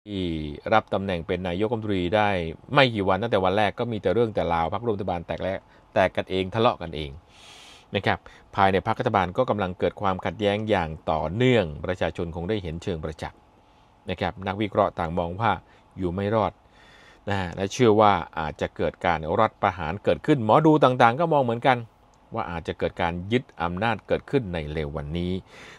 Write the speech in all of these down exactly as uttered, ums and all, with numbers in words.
ที่รับตำแหน่งเป็นนายกรัฐมนตรีได้ไม่กี่วันตั้งแต่วันแรกก็มีแต่เรื่องแต่ราวพรรคร่วมรัฐบาลแตกแลกแตกกันเองทะเลาะกันเองนะครับภายในพรรครัฐบาลก็กำลังเกิดความขัดแย้งอย่างต่อเนื่องประชาชนคงได้เห็นเชิงประจักษ์นะครับนักวิเคราะห์ต่างมองว่าอยู่ไม่รอดนะและเชื่อว่าอาจจะเกิดการรัฐประหารเกิดขึ้นหมอดูต่างๆก็มองเหมือนกันว่าอาจจะเกิดการยึดอำนาจเกิดขึ้นในเร็ววันนี้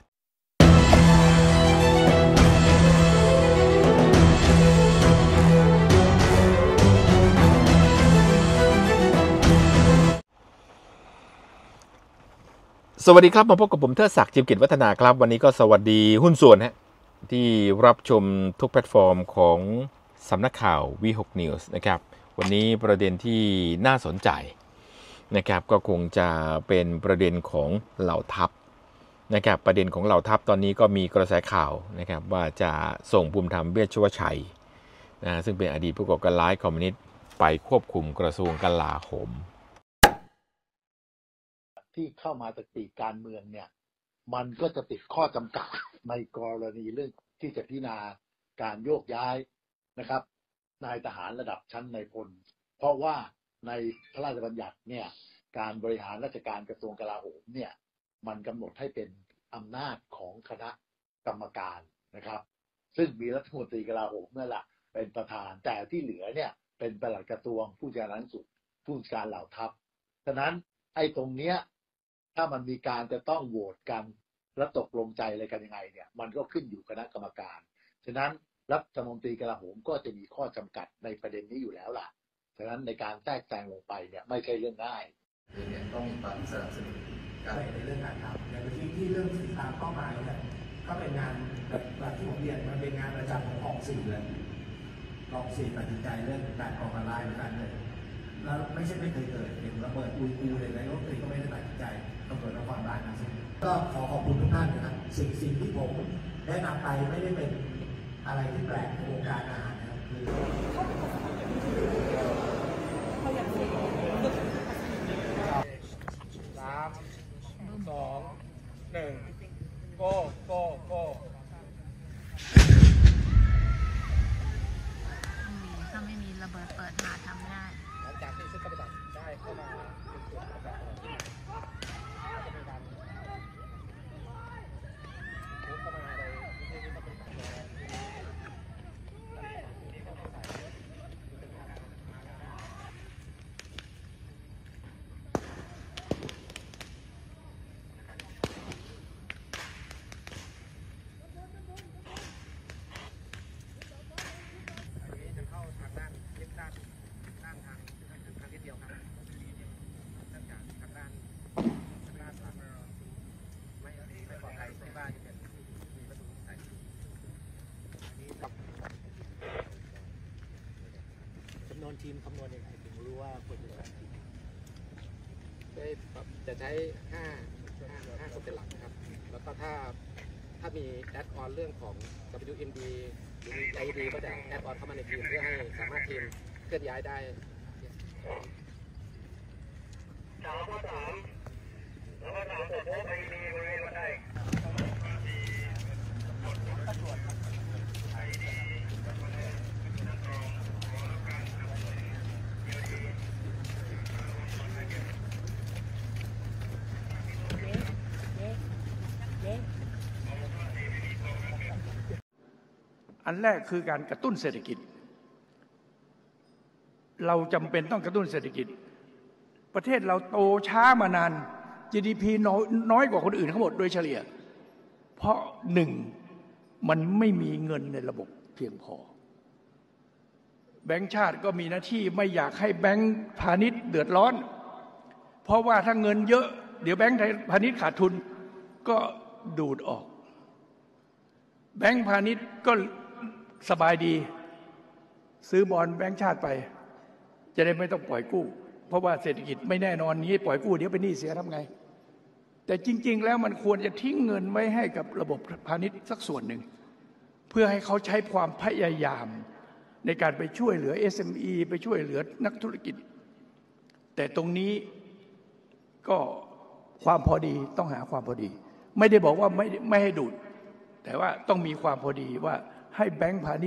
สวัสดีครับมาพบกับผมเทิดศักดิ์จิมกิจวัฒนาครับวันนี้ก็สวัสดีหุ้นส่วนฮะที่รับชมทุกแพลตฟอร์มของสำนักข่าว วี หก News นะครับวันนี้ประเด็นที่น่าสนใจนะครับก็คงจะเป็นประเด็นของเหล่าทัพนะครับประเด็นของเหล่าทัพตอนนี้ก็มีกระแสข่าวนะครับว่าจะส่งภูมิธรรมเวชชวชัยนะซึ่งเป็นอดีตผู้ก่อการร้ายคอมมิวนิสต์ไปควบคุมกระทรวงกลาโหมที่เข้ามาจากปีการเมืองเนี่ยมันก็จะติดข้อจำกัดในกรณีเรื่องที่จะพิจารณาการโยกย้ายนะครับนายทหารระดับชั้นนายพลเพราะว่าในพระราชบัญญัติเนี่ยการบริหารราชการกระทรวงกลาโหมเนี่ยมันกำหนดให้เป็นอำนาจของคณะกรรมการนะครับซึ่งมีรัฐมนตรีกลาโหมนั่นแหละเป็นประธานแต่ที่เหลือเนี่ยเป็นปลัดกระทรวงผู้จัดการสุดผู้จัดการเหล่าทัพฉะนั้นไอ้ตรงเนี้ยถ้ามันมีการจะต้องโหวตกันและตกลงใจอะไรกันยังไงเนี่ยมันก็ขึ้นอยู่คณะกรรมการฉะนั้นรัฐมนตรีกลาโหมก็จะมีข้อจำกัดในประเด็นนี้อยู่แล้วล่ะฉะนั้นในการแทรกแซงลงไปเนี่ยไม่ใช่เรื่องง่ายเนี่ยต้องมีความสนับสนุนการในเรื่องการทำในที่ที่เรื่องติดตามเป้าหมายเนี่ยก็เป็นงานแบบที่ผมเรียนมันเป็นงานประจำของกองสี่เลยกองสี่ตัดสินใจเรื่องการก่อการร้ายเหมือนกันเลยแล้วไม่ใช่ไม่เคยเกิดเห็นระเบิดอุยอูเลยนายกเองก็ไม่ได้ตัดสินใจตำรวจนครบาลนะก็ขอขอบคุณทุกท่านนะครับสิ่งสิ่งที่ผมได้นำไปไม่ได้เป็นอะไรที่แปลกในวงการอาหารนะครับคือสามสองหนึ่งโก้โก้โก้ถ้าไม่มีระเบิดเปิดหาทำไม่ได้หลังจากที่ชุดปฏิบัติได้เข้ามาเป็นส่วนประกอบที่จะมีการพุ่งเข้ามาในพื้นที่ที่ต้องเป็นการจำนวนทีมคำนวณยังไงถึงรู้ว่าควรจะใช้ทีมจะใช้ห้าห้าห้าคนเป็นหลักนะครับแล้วก็ถ้าถ้ามีแอดออนเรื่องของ ดับเบิลยู เอ็ม ดี หรือ ไอ ดี ก็จะแอดออนเข้ามาในทีมเพื่อให้สามารถทีมเคลื่อนย้ายได้สามข้อสามแล้วก็สามตัวโพสต์ไอดีบริเวณบันไดอันแรกคือการกระตุ้นเศรษฐกิจเราจำเป็นต้องกระตุ้นเศรษฐกิจประเทศเราโตช้ามานาน จี ดี พี น้อยน้อยกว่าคนอื่นทั้งหมดโดยเฉลี่ยเพราะหนึ่งมันไม่มีเงินในระบบเพียงพอแบงก์ชาติก็มีหน้าที่ไม่อยากให้แบงก์พาณิชย์เดือดร้อนเพราะว่าถ้าเงินเยอะเดี๋ยวแบงก์พาณิชย์ขาดทุนก็ดูดออกแบงก์พาณิชย์ก็สบายดีซื้อบอลแบงก์ชาติไปจะได้ไม่ต้องปล่อยกู้เพราะว่าเศรษฐกิจไม่แน่นอนนี้ปล่อยกู้เดี๋ยวเป็นหนี้เสียทำไงแต่จริงๆแล้วมันควรจะทิ้งเงินไว้ให้กับระบบพาณิชย์สักส่วนหนึ่งเพื่อให้เขาใช้ความพยายามในการไปช่วยเหลือ เอส เอ็ม อี ไปช่วยเหลือนักธุรกิจแต่ตรงนี้ก็ความพอดีต้องหาความพอดีไม่ได้บอกว่าไม่ไม่ให้ดูดแต่ว่าต้องมีความพอดีว่าให้แบงก์พาณิชย์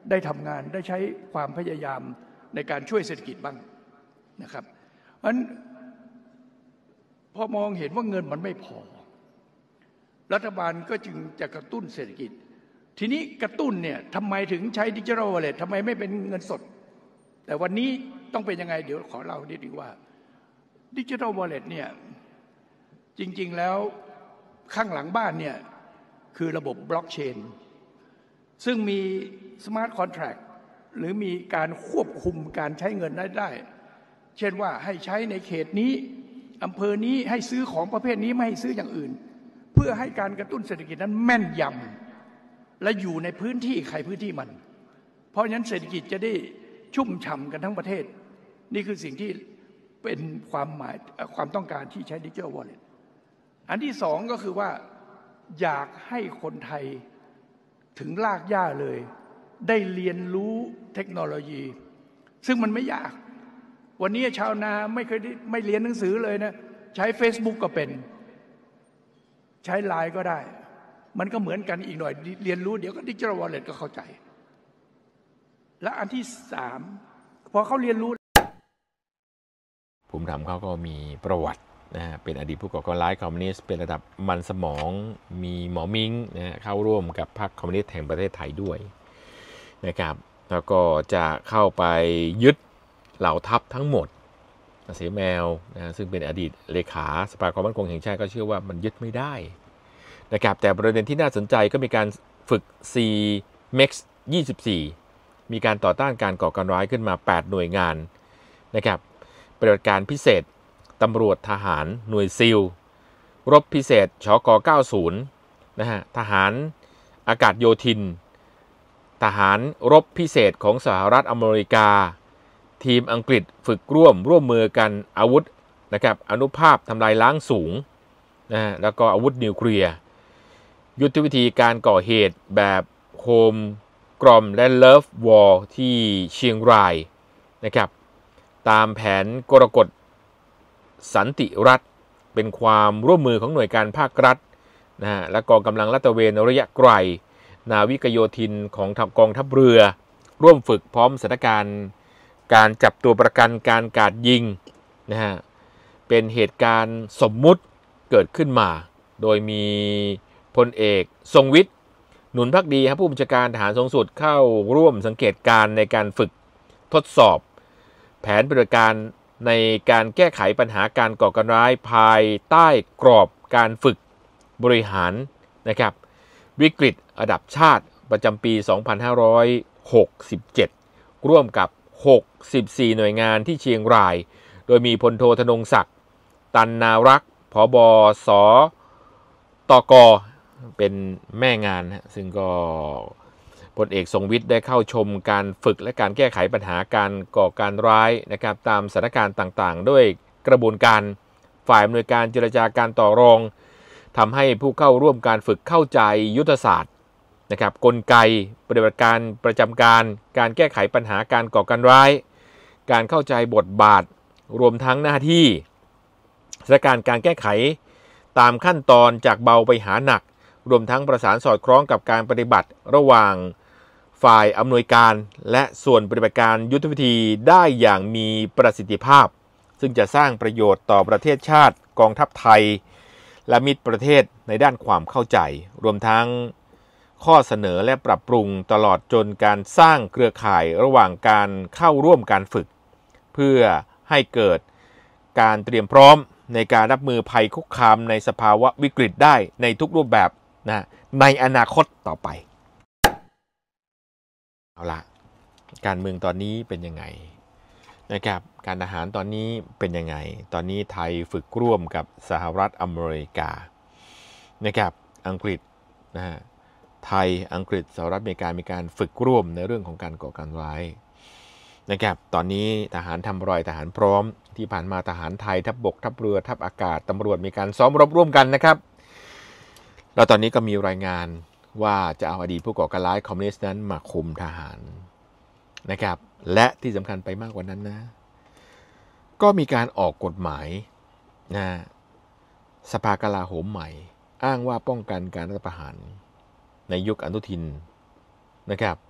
ได้ทำงานได้ใช้ความพยายามในการช่วยเศรษฐกิจบ้างนะครับเพราะฉะนั้นพอมองเห็นว่าเงินมันไม่พอรัฐบาลก็จึงจะกระตุ้นเศรษฐกิจทีนี้กระตุ้นเนี่ยทำไมถึงใช้ดิจิทัลวอลเล็ตทำไมไม่เป็นเงินสดแต่วันนี้ต้องเป็นยังไงเดี๋ยวขอเล่านิดนึงว่าดิจิทัลวอลเล็ตเนี่ยจริงๆแล้วข้างหลังบ้านเนี่ยคือระบบบล็อกเชนซึ่งมีสมาร์ทคอนแทรคหรือมีการควบคุมการใช้เงินได้ได้เช่นว่าให้ใช้ในเขตนี้อำเภอนี้ให้ซื้อของประเภทนี้ไม่ให้ซื้ออย่างอื่นเพื่อให้การกระตุ้นเศรษฐกิจนั้นแม่นยำและอยู่ในพื้นที่ใครพื้นที่มันเพราะฉะนั้นเศรษฐกิจจะได้ชุ่มฉ่ำกันทั้งประเทศนี่คือสิ่งที่เป็นความหมายความต้องการที่ใช้ดิจิทัลวอลเล็ตอันที่สองก็คือว่าอยากให้คนไทยถึงรากหญ้าเลยได้เรียนรู้เทคโนโลยีซึ่งมันไม่ยากวันนี้ชาวนาไม่เคยไม่เรียนหนังสือเลยนะใช้ Facebook ก็เป็นใช้ ไลน์ ก็ได้มันก็เหมือนกันอีกหน่อยเรียนรู้เดี๋ยวก็ดิจิทัลวอลเล็ตก็เข้าใจและอันที่สามพอเขาเรียนรู้ภูมิธรรมเขาก็มีประวัตินะฮะเป็นอดีตผู้ก่อการร้ายคอมมิวนิสต์เป็นระดับมันสมองมีหมอมิงนะฮะเข้าร่วมกับพรรคคอมมิวนิสต์แห่งประเทศไทยด้วยนะครับแล้วก็จะเข้าไปยึดเหล่าทัพทั้งหมดเสแมวนะซึ่งเป็นอดีตเลขาสภาความมั่นคงแห่งชาติก็เชื่อว่ามันยึดไม่ได้นะครับแต่ประเด็นที่น่าสนใจก็มีการฝึก ซี เม็กซ์ ยี่สิบสี่มีการต่อต้านการก่อการร้ายขึ้นมาแปดหน่วยงานนะครับปฏิบัติการพิเศษตำรวจทหารหน่วยซิลรบพิเศษชกเก้าสิบนะฮะทหารอากาศโยธินทหารรบพิเศษของสหรัฐอเมริกาทีมอังกฤษฝึกร่วมร่วมมือกันอาวุธนะครับอนุภาพทำลายล้างสูงนะฮะแล้วก็อาวุธนิวเคลียร์ยุทธวิธีการก่อเหตุแบบโฮมกรอมและเลิฟวอร์ที่เชียงรายนะครับตามแผนกรกฎสันติรัฐเป็นความร่วมมือของหน่วยการภาครัฐนะฮะและกองกำลังลาดตระเวนระยะไกลนาวิกโยธินของกองทัพเรือร่วมฝึกพร้อมสถานการณ์การจับตัวประกันการกราดยิงนะฮะเป็นเหตุการณ์สมมุติเกิดขึ้นมาโดยมีพลเอกทรงวิทย์หนุนภักดีครับผู้บัญชาการทหารสูงสุดเข้าร่วมสังเกตการณ์ในการฝึกทดสอบแผนปฏิบัติการในการแก้ไขปัญหาการก่อการร้ายภายใต้กรอบการฝึกบริหารนะครับวิกฤตระดับชาติประจำปี สองพันห้าร้อยหกสิบเจ็ด ร่วมกับหกสิบสี่หน่วยงานที่เชียงรายโดยมีพลโทธนงศักดิ์ตันนารักษ์ผบสตกเป็นแม่งานนะซึ่งก็พลเอกทรงวิทย์ได้เข้าชมการฝึกและการแก้ไขปัญหาการก่อการร้ายนะครับตามสถานการณ์ต่างๆด้วยกระบวนการฝ่ายอำนวยการเจรจาการต่อรองทำให้ผู้เข้าร่วมการฝึกเข้าใจยุทธศาสตร์นะครับกลไกปฏิบัติการประจำการการแก้ไขปัญหาการก่อการร้ายการเข้าใจบทบาทรวมทั้งหน้าที่สถานการณ์การแก้ไขตามขั้นตอนจากเบาไปหาหนักรวมทั้งประสานสอดคล้องกับการปฏิบัติระหว่างฝ่ายอำนวยการและส่วนปฏิบัติการยุทธวิธีได้อย่างมีประสิทธิภาพซึ่งจะสร้างประโยชน์ต่อประเทศชาติกองทัพไทยและมิตรประเทศในด้านความเข้าใจรวมทั้งข้อเสนอและปรับปรุงตลอดจนการสร้างเครือข่ายระหว่างการเข้าร่วมการฝึกเพื่อให้เกิดการเตรียมพร้อมในการรับมือภัยคุกคามในสภาวะวิกฤตได้ในทุกรูปแบบนะในอนาคตต่อไปเอาละการเมืองตอนนี้เป็นยังไงนะครับการทหารตอนนี้เป็นยังไงตอนนี้ไทยฝึกร่วมกับสหรัฐอเมริกานะครับอังกฤษนะฮะไทยอังกฤษสหรัฐอเมริกามีการฝึกร่วมในเรื่องของการก่อการร้ายนะครับตอนนี้ทหารทำรอยทหารพร้อมที่ผ่านมาทหารไทยทัพบกทัพเรือทัพอากาศตำรวจมีการซ้อมรบร่วมกันนะครับแล้วตอนนี้ก็มีรายงานว่าจะเอาอดีตผู้ก่อการร้ายคอมมิวนิสต์นั้นมาคุมทหารนะครับและที่สำคัญไปมากกว่านั้นนะก็มีการออกกฎหมายนะสภากลาโหมใหม่อ้างว่าป้องกันการรัฐประหารในยุคอนุทินนะครับ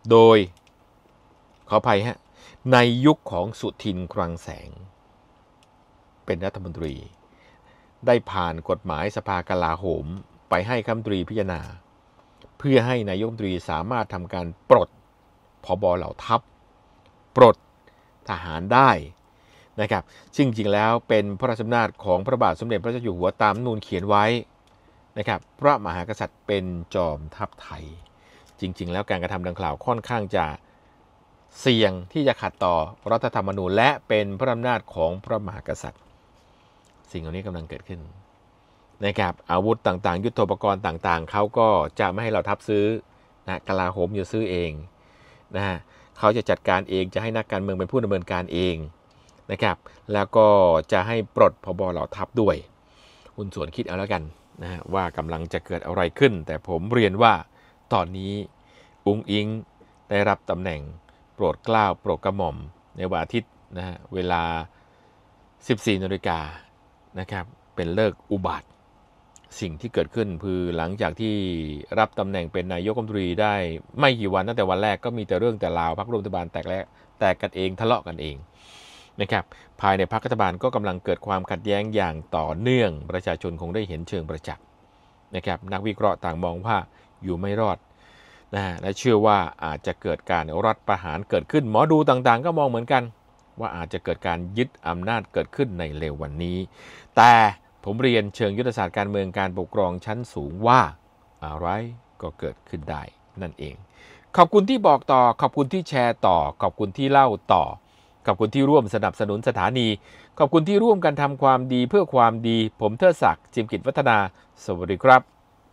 โดยขออภัยฮะในยุคของสุทินคลังแสงเป็นรัฐมนตรีได้ผ่านกฎหมายสภากลาโหมไปให้คณะรัฐมนตรีพิจารณาเพื่อให้นายกรัฐมนตรีสามารถทำการปลดผบ.เหล่าทัพปลดทหารได้นะครับซึ่งจริงแล้วเป็นพระราชอำนาจของพระบาทสมเด็จพระเจ้าอยู่หัวตามรัฐธรรมนูญเขียนไว้นะครับพระมหากษัตริย์เป็นจอมทัพไทยจริงๆแล้วการกระทำดังกล่าวค่อนข้างจะเสี่ยงที่จะขัดต่อรัฐธรรมนูญและเป็นพระอำนาจของพระมหากษัตริย์สิ่งเหล่านี้กำลังเกิดขึ้นนะครับอาวุธต่างๆยุทโธปกรณ์ต่างๆเขาก็จะไม่ให้เราทัพซื้อนะกลาโหมอยู่ซื้อเองนะฮะเขาจะจัดการเองจะให้นักการเมืองเป็นผู้ดำเนินการเองนะครับแล้วก็จะให้ปลดผบ.เหล่าทัพด้วยหุ้นส่วนคิดเอาแล้วกันนะฮะว่ากำลังจะเกิดอะไรขึ้นแต่ผมเรียนว่าตอนนี้อุ๊งอิ๊งได้รับตำแหน่งโปรดเกล้าโปรดกระหม่อมในวันอาทิตย์นะฮะเวลา สิบสี่นาฬิกานะครับเป็นฤกษ์อุบัติสิ่งที่เกิดขึ้นคือหลังจากที่รับตำแหน่งเป็นนายกรัฐมนตรีได้ไม่กี่วันตั้งแต่วันแรกก็มีแต่เรื่องแต่ราวพรรคร่วมรัฐบาลแตกแล้วแตกกันเองทะเลาะกันเองนะครับภายในพรรครัฐบาลก็กำลังเกิดความขัดแย้งอย่างต่อเนื่องประชาชนคงได้เห็นเชิงประจักษ์นะครับนักวิเคราะห์ต่างมองว่าอยู่ไม่รอดนะฮะและเชื่อว่าอาจจะเกิดการรัฐประหารเกิดขึ้นหมอดูต่างๆก็มองเหมือนกันว่าอาจจะเกิดการยึดอำนาจเกิดขึ้นในเร็ววันนี้แต่ผมเรียนเชิงยุทธศาสตร์การเมืองการปกครองชั้นสูงว่าอะไรก็เกิดขึ้นได้นั่นเองขอบคุณที่บอกต่อขอบคุณที่แชร์ต่อขอบคุณที่เล่าต่อขอบคุณที่ร่วมสนับสนุนสถานีขอบคุณที่ร่วมกันทำความดีเพื่อความดีผมเทิดศักดิ์จิมกิจวัฒนาสวัสดีครับ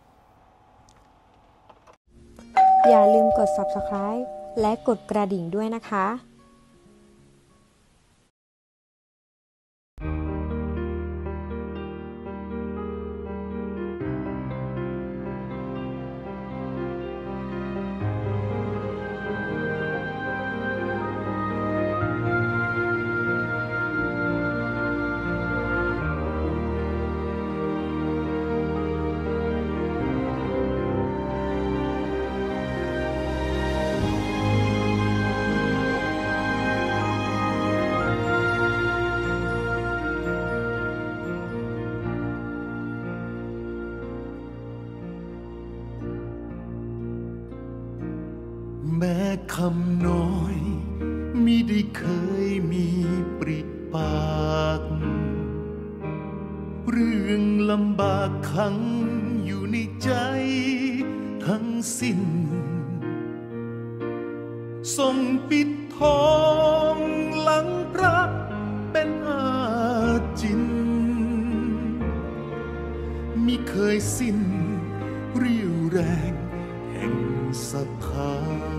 อย่าลืมกด ซับสไครบ์ และกดกระดิ่งด้วยนะคะแม้คำน้อยมิได้เคยมีปริปากเรื่องลำบากขังอยู่ในใจทั้งสิ้นทรงปิดทองหลังพระเป็นอาจินมิเคยสิ้นเรี่ยวแรงแห่งศรัทธา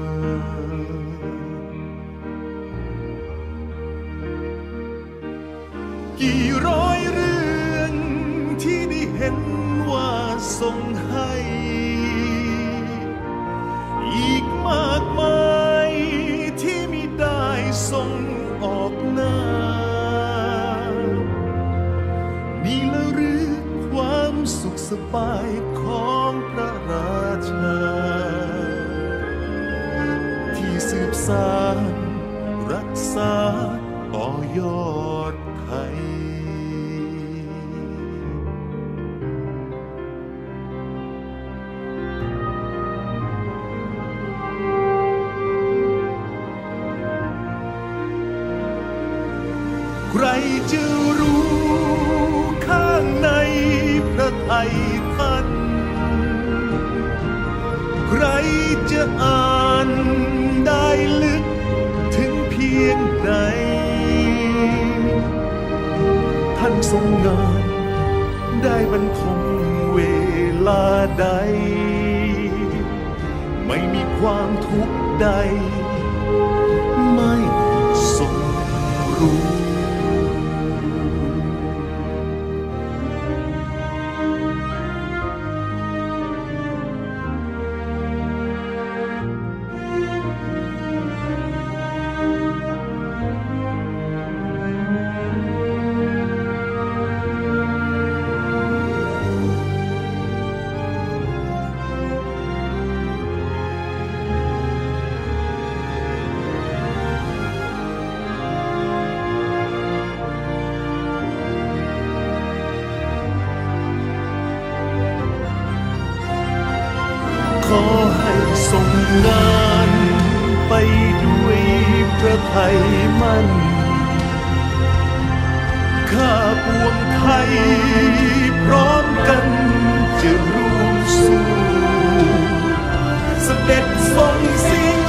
กี่ร้อยเรื่องที่ได้เห็นว่าทรงให้อีกมากมายที่มิได้ทรงออกหน้านี่ละหรือความสุขสบายของพระราชาที่สืบสานรักษาต่อยอดไทยใครจะรู้ข้างในพระทัยท่านใครจะอ่านได้ลึกถึงเพียงใดท่านทรงงานได้บรรทมเวลาใดไม่มีความทุกข์ใดไม่ทรงรู้ไปด้วยพระทัยมั่นข้าปวงไทยพร้อมกันจะร่วมสู้เสด็จทรงสิ้น